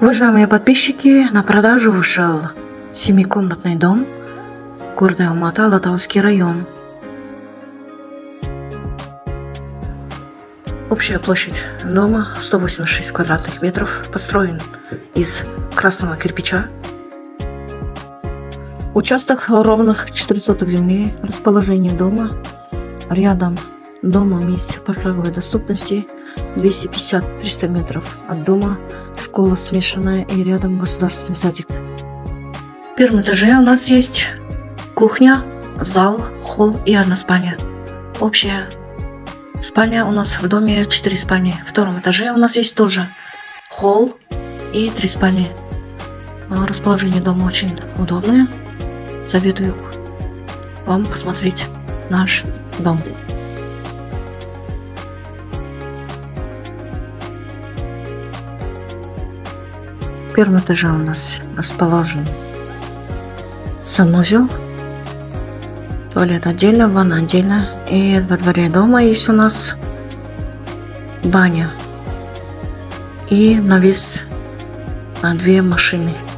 Уважаемые подписчики, на продажу вышел 7-комнатный дом, город Алматы, Алатауский район. Общая площадь дома 186 квадратных метров, построен из красного кирпича. Участок ровных 4 соток земли, расположение дома. Рядом домом есть пошаговой доступности 250-300 метров от дома, школа смешанная и рядом государственный садик. В первом этаже у нас есть кухня, зал, холл и одна спальня. Общая спальня у нас в доме 4 спальни. В втором этаже у нас есть тоже холл и 3 спальни. Расположение дома очень удобное. Советую вам посмотреть наш дом. В первом этаже у нас расположен санузел, туалет отдельно, ванна отдельно. И во дворе дома есть у нас баня и навес на 2 машины.